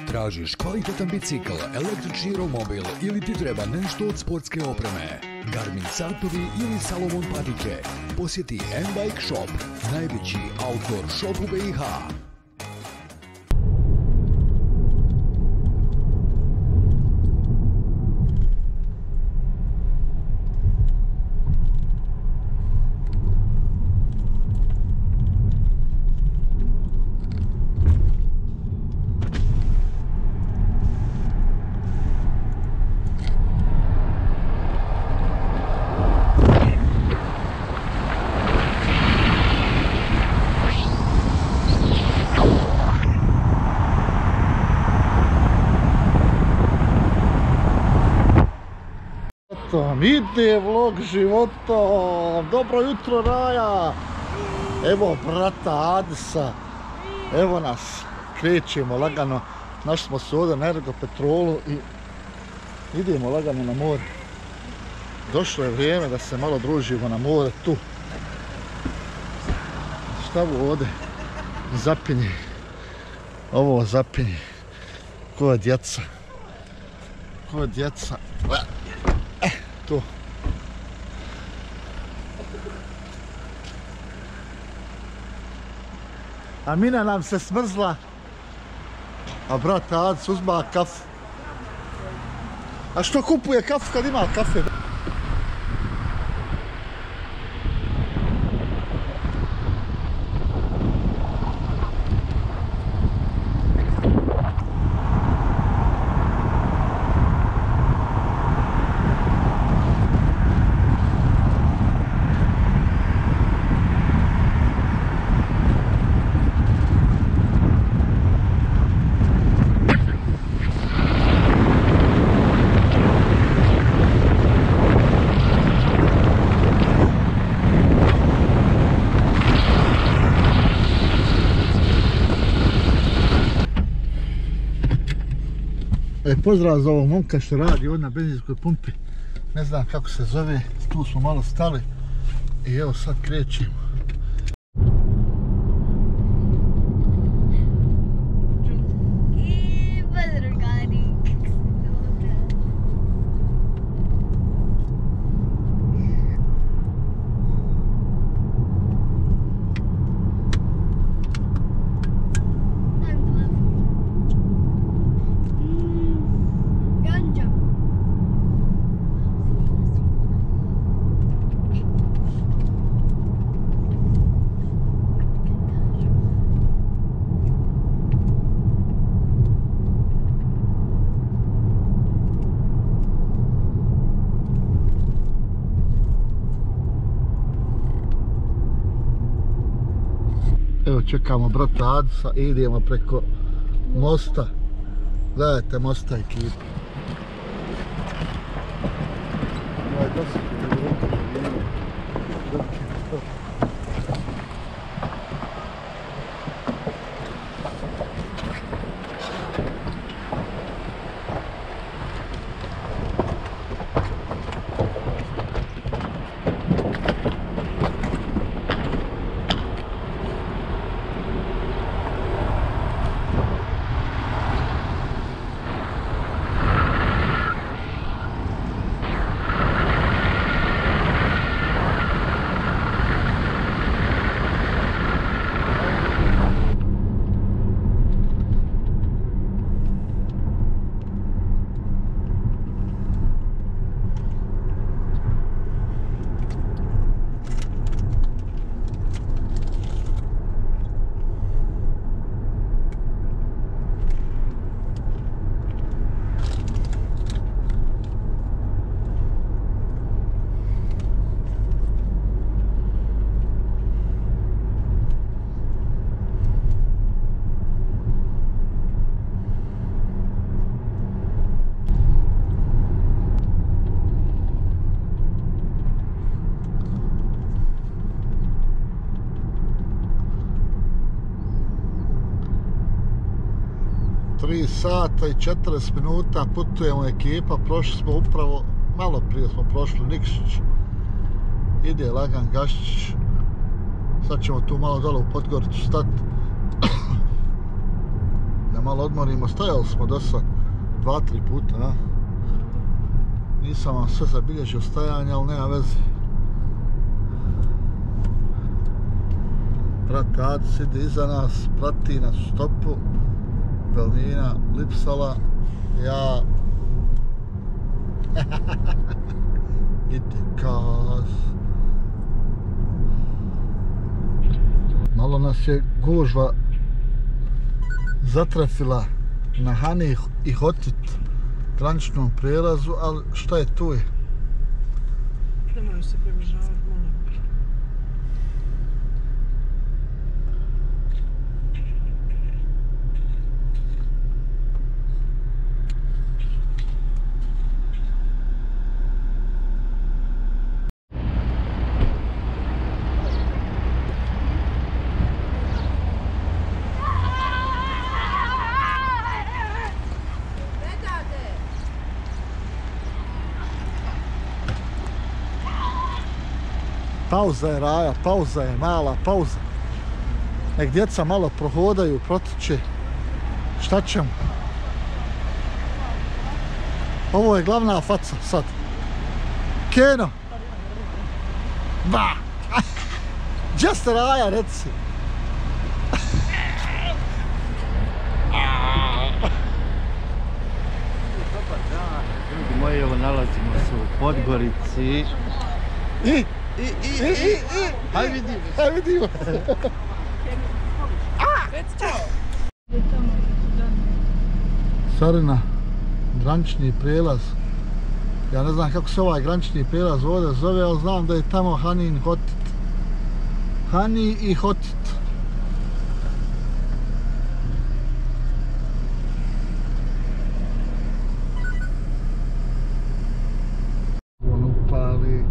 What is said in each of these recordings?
Tražiš kvalitetan bicikl, električni romobil ili ti treba nešto od sportske opreme? Garmin satovi ili Salomon patike? Posjeti M-Bike Shop, najveći outdoor shop u BiH. Ide vlog životom, dobro jutro Raja, evo brata Adisa, evo nas, krećemo lagano, našli smo se ovdje na Ergopetrolu i idemo lagano na more. Došlo je vrijeme da se malo družimo na more tu. Šta bu ovdje zapinje, ovo zapinje, ko je djeca, tu. A Mina nam se smrzla, a brat Adis uzma kafu. A što kupuje kafu kad ima kafe? Pozdrav za ovog momka što radi ovdje na benzinskoj pumpi, ne znam kako se zove, tu smo malo stali i evo sad krećemo. Evo čekamo brata Adisa i idemo preko mosta. Gledajte mosta ekipa. Sata i 40 minuta putujemo ekipa, prošli smo upravo, malo prije smo prošli Nikšić, ide lagan Gaščić, sad ćemo tu malo dole u Podgoricu stati, da malo odmorimo. Stajali smo dosta 2-3 puta, a? Nisam vam sve zabilježio stajanja, ali nema veze. Brat Adis ide iza nas, prati nas u stopu. Belmina, Lipsala, ja... Idikas. Malo nas je gužva zatrefila na Hani i Hotit graničnom prijelazu, ali šta je tu je? Nemaju se približavati, molim. Pauza je Raja, pauza je, mala pauza. Nek djeca malo prohodaju, protiče. Šta ćemo? Ovo je glavna faca sad. Keno! Ba! Gdje ste Raja, reci? Ljudi moji, evo nalazimo se u Podgorici. I? Hajde vidimo. Hajde vidimo. Sarina, granični prijelaz. Ja ne znam kako se ovaj granični prijelaz ovdje zove, ali znam da je tamo Hani i Hotit. Hani i Hotit. On upali.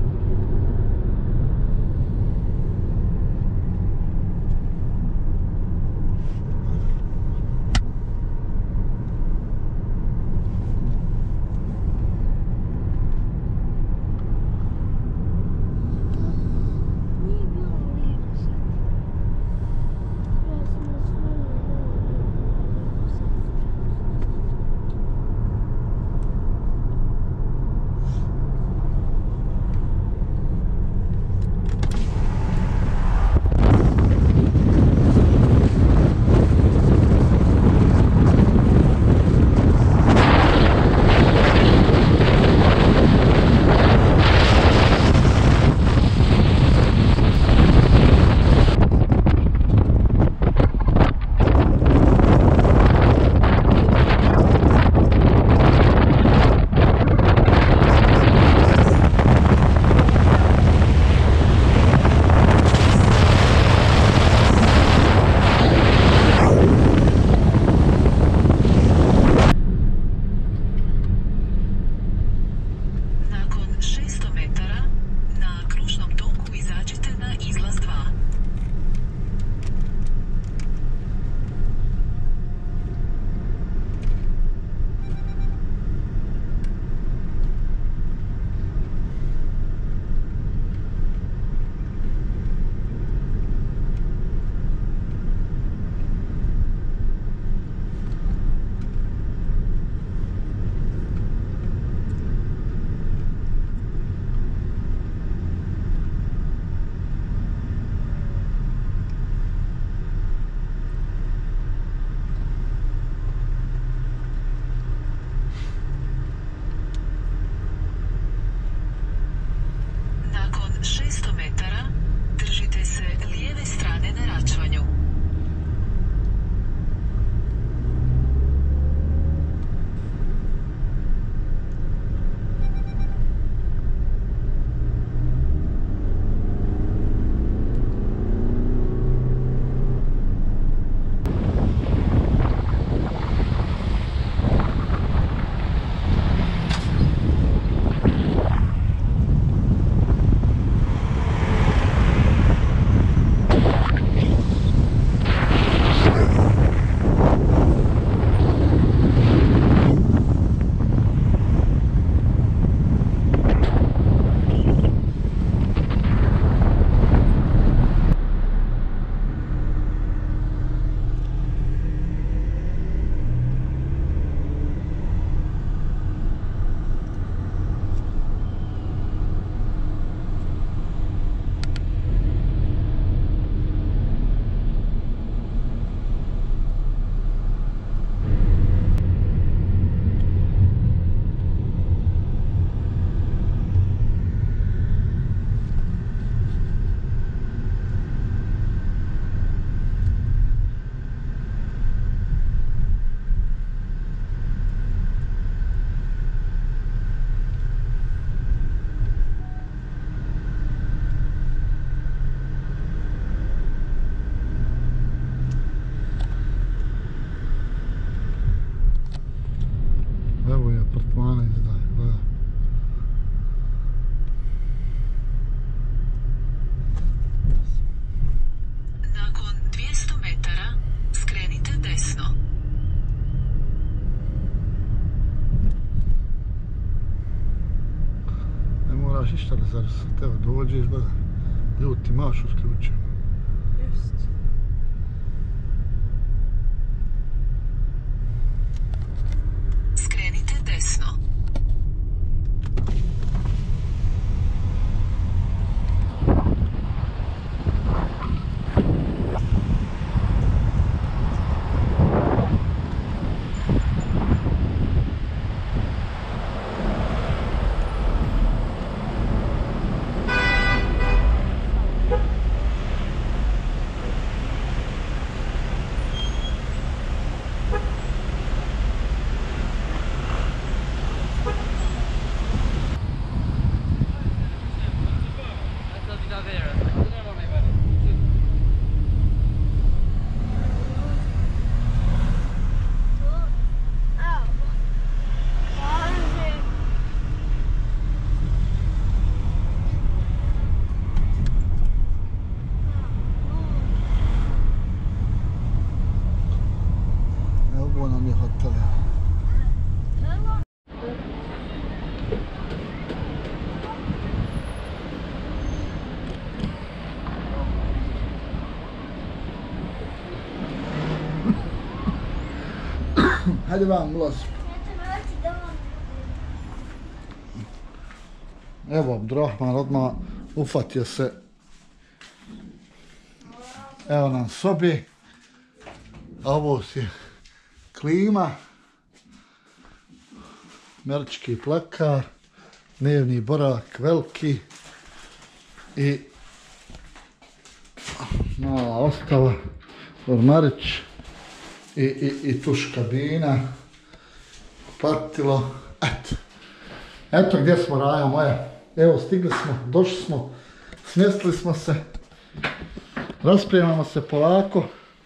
moraš ništa da zarisati. Evo, dođeš, gledaj. Ljudi ti maš usključen. Jest. Skrenite desno. Evo nam je hotel. Hajde vam, ulaz. Evo, Abdurrahman odmah ufatio se. Evo nam sobi. A ovo je klima. Američki plakar. Dnevni boravak veliki. I mala ostava. Ormarić. I tuš kabina. Kupatilo. Eto gdje smo, Raja moja. Evo stigli smo, došli smo. Smjestili smo se. Raspremamo se polako.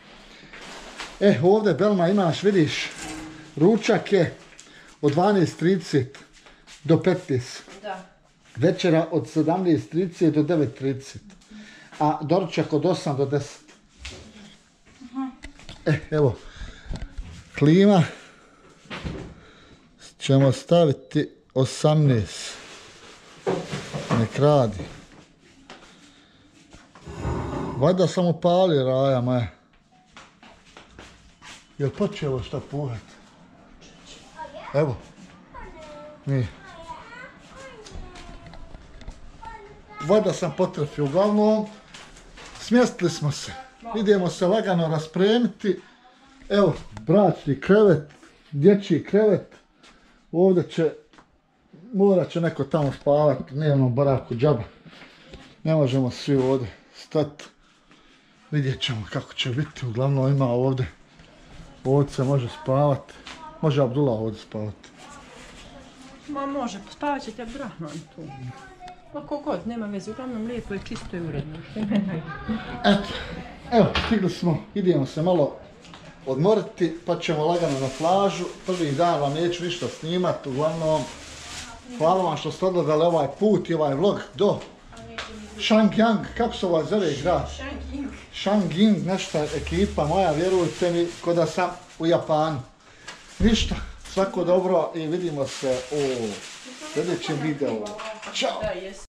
Ovdje Belma imaš, vidiš, ručak je od 12:30 do 15. Da. Večera od 17:30 do 9:30. A doručak od 8 do 10. Evo, klima ćemo staviti 18. Nek radi. Valjda sam upalio, Raja moja. Jel počelo šta puhat? Evo. Nije. Valjda sam potrefio. Uglavnom, smjestili smo se. Idemo se lagano raspremiti. Evo, bračni krevet, dječji krevet. Ovdje morat će neko tamo spavati, dnevnom boravku džaba. Ne možemo svi ovdje stati. Vidjet ćemo kako će biti. Uglavnom ima ovdje. Ovdje se može spavati. Može Abdullah ovdje spavati. Ma može, spavat će te Abdurrahman tu. Ma kogod, nema veze, uglavnom lijepo je, čisto i uredno. Eto, evo, stigli smo, idemo se malo odmoriti, pa ćemo lagano na plažu. Prvi dan vam neću ništa snimati, uglavnom, hvala vam što ste odgledali ovaj put i ovaj vlog do Shangyang, kako se ovaj zove grad? Shangying, nešto ekipa moja, vjerujte mi, ko da sam u Japanu. Ništa, svako dobro i vidimo se u sljedećem videu. Ćao!